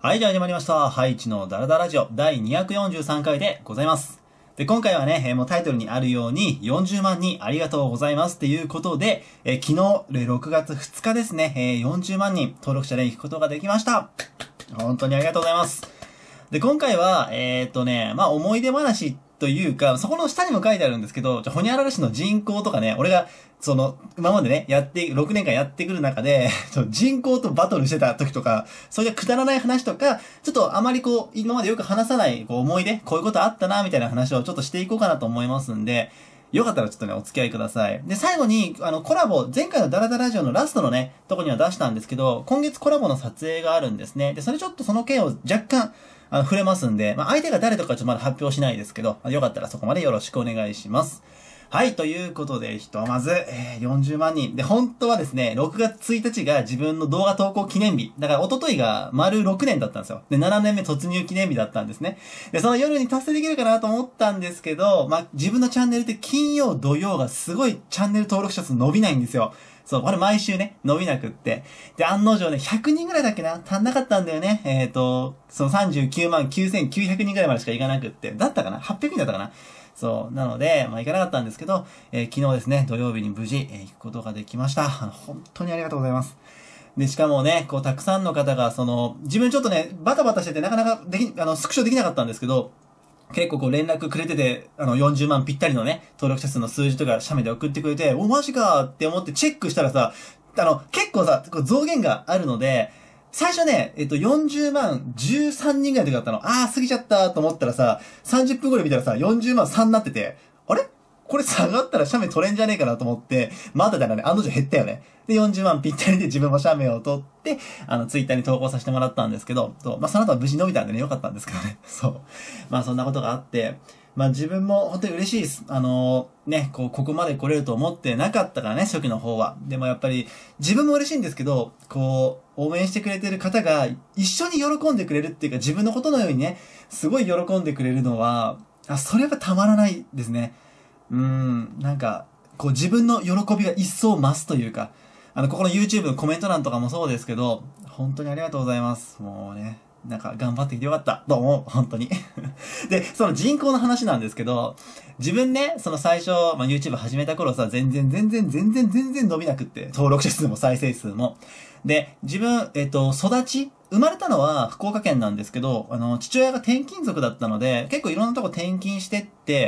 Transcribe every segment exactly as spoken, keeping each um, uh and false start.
はい、じゃあ始まりました。ハイチのダラダラジオだいにひゃくよんじゅうさんかいでございます。で、今回はね、えーもうタイトルにあるようによんじゅうまん人ありがとうございますっていうことで、えー昨日、えーろくがつふつかですね、えーよんじゅうまん人登録者で行くことができました。本当にありがとうございます。で、今回は、えーっとね、まあ思い出話というか、そこの下にも書いてあるんですけど、ホニャララ市の人口とかね、俺が、その、今までね、やって、ろくねんかんやってくる中で、人口とバトルしてた時とか、そういうくだらない話とか、ちょっとあまりこう、今までよく話さない、こう、思い出、こういうことあったな、みたいな話をちょっとしていこうかなと思いますんで、よかったらちょっとね、お付き合いください。で、最後に、あの、コラボ、前回のダラダラジオのラストのね、とこには出したんですけど、今月コラボの撮影があるんですね。で、それちょっとその件を若干、あの、触れますんで、まあ、相手が誰とかちょっとまだ発表しないですけど、よかったらそこまでよろしくお願いします。はい、ということで、ひとまず、えー、よんじゅうまん人。で、本当はですね、ろくがつついたちが自分の動画投稿記念日。だから、一昨日が丸ろくねんだったんですよ。で、ななねんめ突入記念日だったんですね。で、その夜に達成できるかなと思ったんですけど、まあ、自分のチャンネルって金曜、土曜がすごいチャンネル登録者数伸びないんですよ。そう、これ毎週ね、伸びなくって。で、案の定ね、ひゃくにんぐらいだっけな足んなかったんだよね。えっと、そのさんじゅうきゅうまんきゅうせんきゅうひゃくにんぐらいまでしかいかなくって。だったかな ?はっぴゃく 人だったかな。そう。なので、まあ、行かなかったんですけど、えー昨日ですね、土曜日に無事、えー行くことができました。あの、本当にありがとうございます。で、しかもね、こう、たくさんの方が、その、自分ちょっとね、バタバタしてて、なかなかでき、あの、スクショできなかったんですけど、結構こう連絡くれてて、あのよんじゅうまんぴったりのね、登録者数の数字とか写メで送ってくれて、お、マジかって思ってチェックしたらさ、あの、結構さ、こう増減があるので、最初ね、えっと、よんじゅうまんじゅうさんにんぐらいの時だったの。あー、過ぎちゃったと思ったらさ、さんじゅっぷんごで見たらさ、よんじゅうまんさんになってて、あれこれ下がったら写メ取れんじゃねえかなと思って、まだだらね、案の定減ったよね。で、よんじゅうまんぴったりで自分も写メを撮って、あの、ツイッターに投稿させてもらったんですけど、そう、まあ、その後は無事伸びたんでね、よかったんですけどね。そう。まあ、そんなことがあって、まあ、自分も本当に嬉しいです。あのー、ね、こう、ここまで来れると思ってなかったからね、初期の方は。でもやっぱり、自分も嬉しいんですけど、こう、応援してくれてる方が一緒に喜んでくれるっていうか、自分のことのようにね、すごい喜んでくれるのは、あ、それやっぱたまらないですね。うーん、なんか、こう自分の喜びが一層増すというか、あの、ここの YouTube のコメント欄とかもそうですけど、本当にありがとうございます。もうね、なんか頑張ってきてよかった。どうも、本当に。で、その人口の話なんですけど、自分ね、その最初、まあ、YouTube 始めた頃さ、全然全然全然全然伸びなくって、登録者数も再生数も。で、自分、えっと、育ち生まれたのは福岡県なんですけど、あの、父親が転勤族だったので、結構いろんなとこ転勤してって、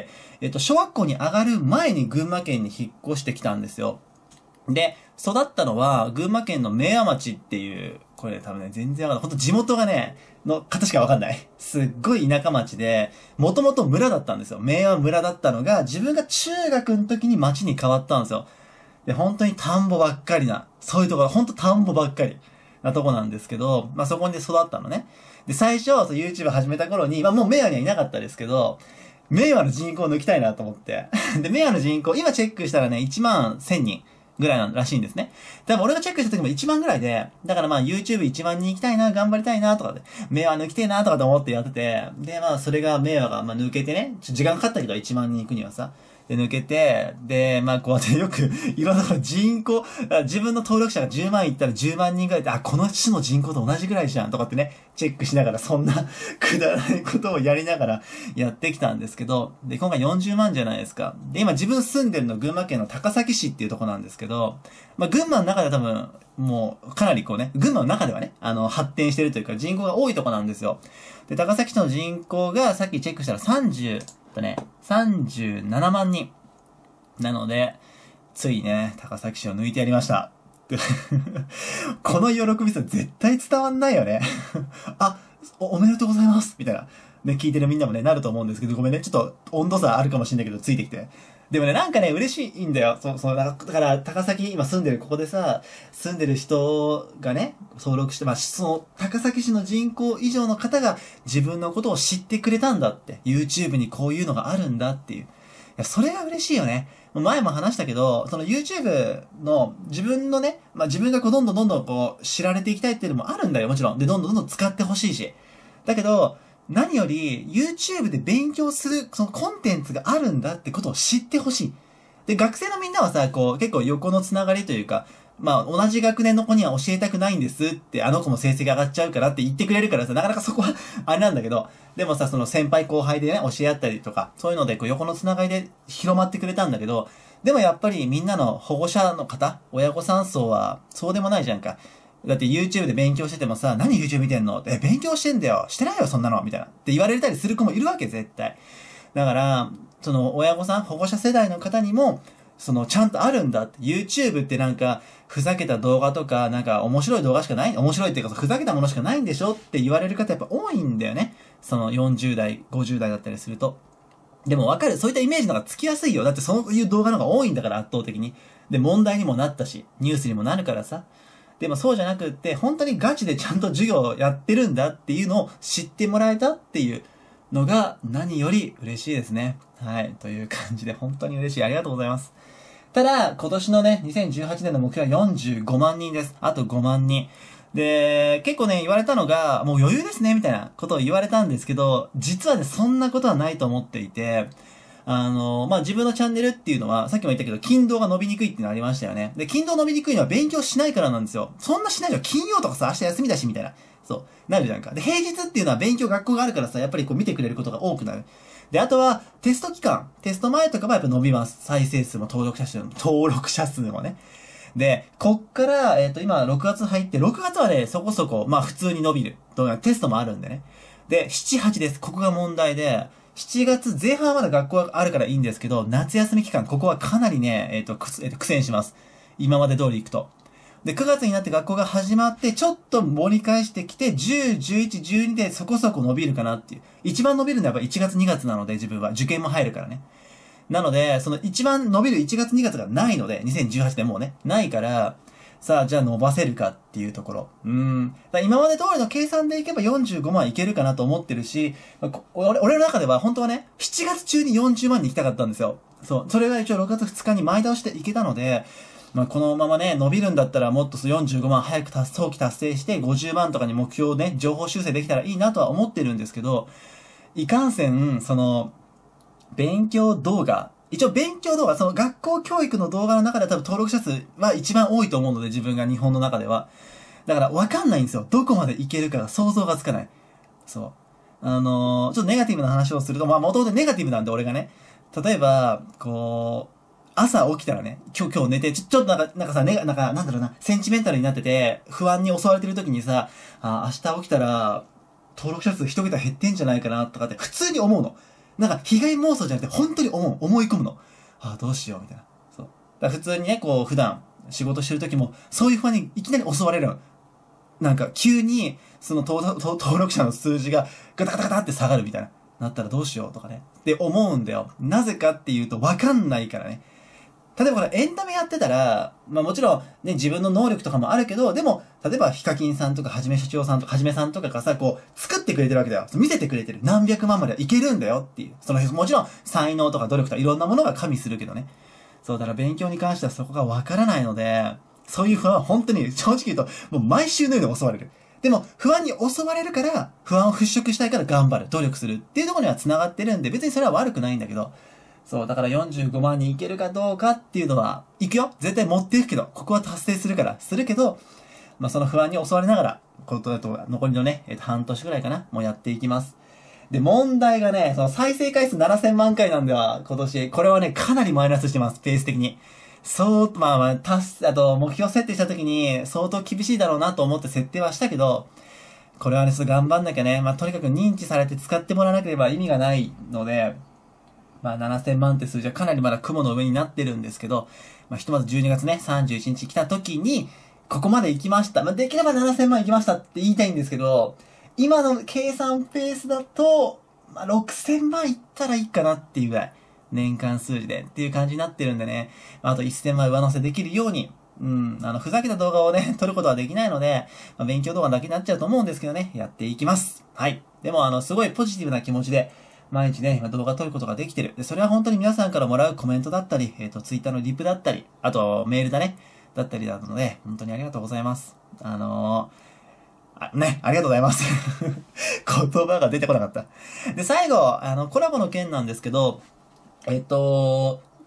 えっと、小学校に上がる前に群馬県に引っ越してきたんですよ。で、育ったのは群馬県の明和町っていう、これ多分ね、全然わかんない。ほんと地元がね、の方しかわかんない。すっごい田舎町で、もともと村だったんですよ。明和村だったのが、自分が中学の時に町に変わったんですよ。で、本当に田んぼばっかりな、そういうところ、本当田んぼばっかりなとこなんですけど、まあそこに育ったのね。で、最初、そう YouTube 始めた頃に、まあもう明和にはいなかったですけど、明和の人口を抜きたいなと思って。で、明和の人口、今チェックしたらね、いちまんせんにんぐらいなんらしいんですね。多分俺がチェックした時もいちまんぐらいで、だからまあ YouTubeいちまんにん行きたいな、頑張りたいなとかで、明和抜きたいなとかと思ってやってて、でまあそれが明和がまあ抜けてね、ちょっと時間かかったけどいちまんにん行くにはさ、で、抜けて、で、まあ、こうやってよく、いろんなところ人口、自分の登録者がじゅうまんいったらじゅうまんにんぐらいで、あ、この市の人口と同じぐらいじゃん、とかってね、チェックしながら、そんなくだらないことをやりながらやってきたんですけど、で、今回よんじゅうまんじゃないですか。で、今自分住んでるの群馬県の高崎市っていうとこなんですけど、まあ、群馬の中では多分、もう、かなりこうね、群馬の中ではね、あの、発展してるというか人口が多いとこなんですよ。で、高崎市の人口がさっきチェックしたらさんじゅう、とね、さんじゅうななまんにん。なので、ついね、高崎市を抜いてやりました。この喜びさ、絶対伝わんないよね。あお、おめでとうございますみたいな。ね、聞いてるみんなもね、なると思うんですけど、ごめんね、ちょっと温度差あるかもしれないけど、ついてきて。でもね、なんかね、嬉しいんだよ。そう、そう、だから、高崎、今住んでる、ここでさ、住んでる人がね、登録して、まあ、その、高崎市の人口以上の方が自分のことを知ってくれたんだって。YouTube にこういうのがあるんだっていう。いや、それが嬉しいよね。前も話したけど、その YouTube の自分のね、まあ、自分がこうどんどんどんどんこう知られていきたいっていうのもあるんだよ、もちろん。で、どんどんどんどん使ってほしいし。だけど、何より YouTube で勉強するそのコンテンツがあるんだってことを知ってほしい。で、学生のみんなはさ、こう結構横のつながりというか、 まあ、同じ学年の子には教えたくないんですって、あの子も成績上がっちゃうからって言ってくれるからさ、なかなかそこはあれなんだけど、でもさ、その先輩後輩でね、教え合ったりとか、そういうので、こう、横のつながりで広まってくれたんだけど、でもやっぱりみんなの保護者の方、親御さん層は、そうでもないじゃんか。だって YouTube で勉強しててもさ、何 YouTube 見てんのえ、勉強してんだよしてないよ、そんなのみたいな。って言われたりする子もいるわけ、絶対。だから、その、親御さん、保護者世代の方にも、その、ちゃんとあるんだって。YouTube ってなんか、ふざけた動画とか、なんか面白い動画しかない、面白いっていうか、ふざけたものしかないんでしょって言われる方やっぱ多いんだよね。そのよんじゅう代、ごじゅう代だったりすると。でもわかる。そういったイメージの方がつきやすいよ。だってそういう動画の方が多いんだから、圧倒的に。で、問題にもなったし、ニュースにもなるからさ。でもそうじゃなくって、本当にガチでちゃんと授業をやってるんだっていうのを知ってもらえたっていうのが何より嬉しいですね。はい。という感じで本当に嬉しい。ありがとうございます。ただ、今年のね、にせんじゅうはちねんの目標はよんじゅうごまんにんです。あとごまんにん。で、結構ね、言われたのが、もう余裕ですね、みたいなことを言われたんですけど、実はね、そんなことはないと思っていて、あの、まあ、自分のチャンネルっていうのは、さっきも言ったけど、勤労が伸びにくいっていうのありましたよね。で、勤労伸びにくいのは勉強しないからなんですよ。そんなしないじゃん。金曜とかさ、明日休みだし、みたいな。そう。なるじゃんか。で、平日っていうのは勉強学校があるからさ、やっぱりこう見てくれることが多くなる。で、あとは、テスト期間。テスト前とかもやっぱ伸びます。再生数も登録者数も、登録者数もね。で、こっから、えっと、今、ろくがつ入って、ろくがつはね、そこそこ、まあ、普通に伸びる。テストもあるんでね。で、しち、はちです。ここが問題で、しちがつぜん半はまだ学校があるからいいんですけど、夏休み期間、ここはかなりね、えっと、く、えっと、苦戦します。今まで通り行くと。で、くがつになって学校が始まって、ちょっと盛り返してきて、じゅう、じゅういち、じゅうにでそこそこ伸びるかなっていう。一番伸びるのはやっぱいちがつにがつなので、自分は。受験も入るからね。なので、その一番伸びるいちがつにがつがないので、にせんじゅうはちねんもうね、ないから、さあ、じゃあ伸ばせるかっていうところ。うーん。だ今まで通りの計算でいけばよんじゅうごまんいけるかなと思ってるし、俺俺の中では本当はね、しちがつ中によんじゅうまんに行きたかったんですよ。そう。それが一応ろくがつふつかに前倒していけたので、まあ、このままね、伸びるんだったらもっとよんじゅうごまん早く達早期達成してごじゅうまんとかに目標をね、情報修正できたらいいなとは思ってるんですけど、いかんせん、その、勉強動画、一応勉強動画、その学校教育の動画の中では多分登録者数は一番多いと思うので、自分が日本の中では。だから分かんないんですよ。どこまでいけるかが想像がつかない。そう。あのー、ちょっとネガティブな話をすると、まあ元々ネガティブなんで俺がね。例えば、こう、朝起きたらね、今日今日寝て、ちょ、ちょっとなんか、なんかさ、ね、なんか、なんだろうな、センチメンタルになってて、不安に襲われてる時にさ、あ、明日起きたら、登録者数一桁減ってんじゃないかな、とかって普通に思うの。なんか、被害妄想じゃなくて、本当に思う、思い込むの。ああ、どうしよう、みたいな。そう。だから普通にね、こう、普段、仕事してる時も、そういう不安にいきなり襲われるの。なんか、急に、その登、登録者の数字が、ガタガタガタって下がるみたいな。なったらどうしようとかね。って思うんだよ。なぜかっていうと、わかんないからね。例えばこれエンタメやってたら、まあもちろんね、自分の能力とかもあるけど、でも、例えばヒカキンさんとかはじめ社長さんとかはじめさんとかがさ、こう、作ってくれてるわけだよ。見せてくれてる。何百万まではいけるんだよっていう。その、もちろん才能とか努力とかいろんなものが加味するけどね。そう、だから勉強に関してはそこがわからないので、そういう不安は本当に正直言うと、もう毎週のように襲われる。でも、不安に襲われるから、不安を払拭したいから頑張る、努力するっていうところには繋がってるんで、別にそれは悪くないんだけど、そう、だからよんじゅうごまんにいけるかどうかっていうのは、行くよ絶対持っていくけど、ここは達成するから、するけど、まあ、その不安に襲われながら、ことだと、残りのね、えっと、半年ぐらいかな、もうやっていきます。で、問題がね、その再生回数ななせんまんかいなんでは、今年、これはね、かなりマイナスしてます、ペース的に。そう、まあまあ、達す、あと、目標設定した時に、相当厳しいだろうなと思って設定はしたけど、これはね、ちょっと頑張んなきゃね、まあ、とにかく認知されて使ってもらわなければ意味がないので、まあ、ななせんまんって数字はかなりまだ雲の上になってるんですけど、まあ、ひとまずじゅうにがつね、さんじゅういちにち来た時に、ここまで行きました。まあ、できればななせんまん行きましたって言いたいんですけど、今の計算ペースだと、まあ、ろくせんまんいったらいいかなっていうぐらい、年間数字でっていう感じになってるんでね、まあ、あとせんまん上乗せできるように、うん、あの、ふざけた動画をね、撮ることはできないので、まあ、勉強動画だけになっちゃうと思うんですけどね、やっていきます。はい。でも、あの、すごいポジティブな気持ちで、毎日ね、今動画撮ることができてる。で、それは本当に皆さんからもらうコメントだったり、えっと、ツイッターのリプだったり、あと、メールだね、だったりなので、本当にありがとうございます。あのー、あね、ありがとうございます。言葉が出てこなかった。で、最後、あの、コラボの件なんですけど、えっと、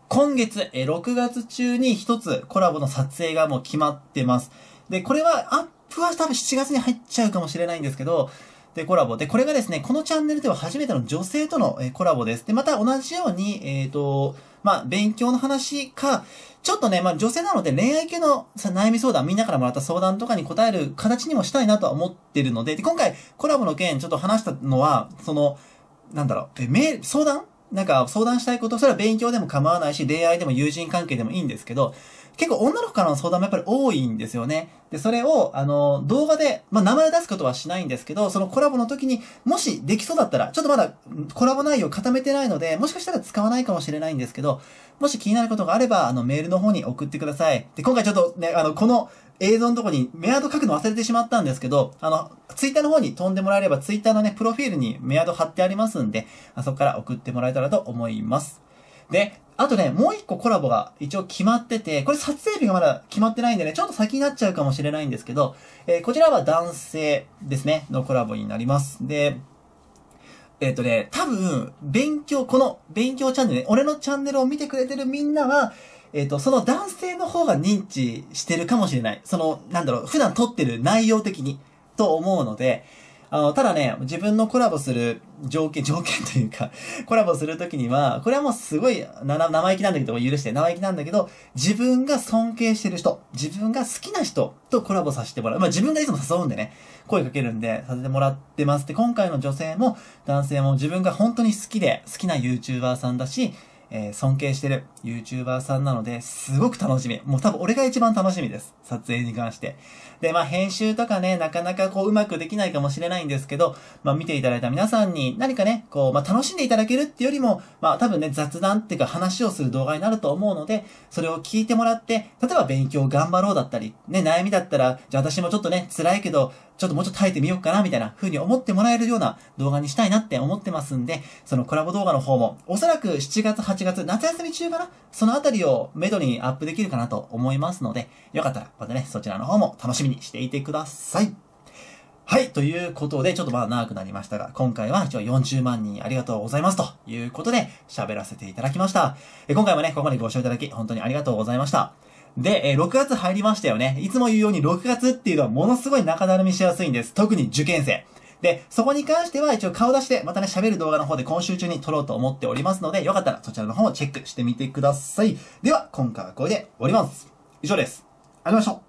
今月、えー、ろくがつ中に一つコラボの撮影がもう決まってます。で、これはアップは多分しちがつに入っちゃうかもしれないんですけど、で、コラボ。で、これがですね、このチャンネルでは初めての女性との、えー、コラボです。で、また同じように、えっと、まあ、勉強の話か、ちょっとね、まあ、女性なので恋愛系のさ悩み相談、みんなからもらった相談とかに答える形にもしたいなとは思ってるので、で、今回コラボの件ちょっと話したのは、その、なんだろう、え、メ相談なんか相談したいこと、それは勉強でも構わないし、恋愛でも友人関係でもいいんですけど、結構女の子からの相談もやっぱり多いんですよね。で、それを、あの、動画で、まあ、名前を出すことはしないんですけど、そのコラボの時に、もしできそうだったら、ちょっとまだコラボ内容固めてないので、もしかしたら使わないかもしれないんですけど、もし気になることがあれば、あの、メールの方に送ってください。で、今回ちょっとね、あの、この映像のとこにメアド書くの忘れてしまったんですけど、あの、ツイッターの方に飛んでもらえれば、ツイッターのね、プロフィールにメアド貼ってありますんで、そこから送ってもらえたらと思います。で、あとね、もう一個コラボが一応決まってて、これ撮影日がまだ決まってないんでね、ちょっと先になっちゃうかもしれないんですけど、えー、こちらは男性ですね、のコラボになります。で、えっとね、多分、勉強、この勉強チャンネルね、俺のチャンネルを見てくれてるみんなは、えっと、その男性の方が認知してるかもしれない。その、なんだろう、普段撮ってる内容的に、と思うので、あの、ただね、自分のコラボする条件、条件というか、コラボするときには、これはもうすごいな生意気なんだけど、許して生意気なんだけど、自分が尊敬してる人、自分が好きな人とコラボさせてもらう。まあ自分がいつも誘うんでね、声かけるんで、させてもらってます。で、今回の女性も男性も自分が本当に好きで、好きな YouTuber さんだし、えー、尊敬してる YouTuber さんなので、すごく楽しみ。もう多分俺が一番楽しみです。撮影に関して。で、まあ編集とかね、なかなかこううまくできないかもしれないんですけど、まあ見ていただいた皆さんに何かね、こう、まあ楽しんでいただけるっていうよりも、まあ多分ね、雑談っていうか話をする動画になると思うので、それを聞いてもらって、例えば勉強頑張ろうだったり、ね、悩みだったら、じゃあ私もちょっとね、辛いけど、ちょっともうちょっと耐えてみようかな、みたいな風に思ってもらえるような動画にしたいなって思ってますんで、そのコラボ動画の方も、おそらくしちがつ、はちがつ、夏休み中かな、そのあたりをメドにアップできるかなと思いますので、よかったらまたね、そちらの方も楽しみにしていてください。はい、ということで、ちょっとまだ長くなりましたが、今回は一応よんじゅうまんにんありがとうございますということで、喋らせていただきました。今回もね、ここまでご視聴いただき、本当にありがとうございました。で、えー、ろくがつ入りましたよね。いつも言うようにろくがつっていうのはものすごい中だるみしやすいんです。特に受験生。で、そこに関しては一応顔出しでまたね、喋る動画の方で今週中に撮ろうと思っておりますので、よかったらそちらの方をチェックしてみてください。では、今回はこれで終わります。以上です。ありがとうございました。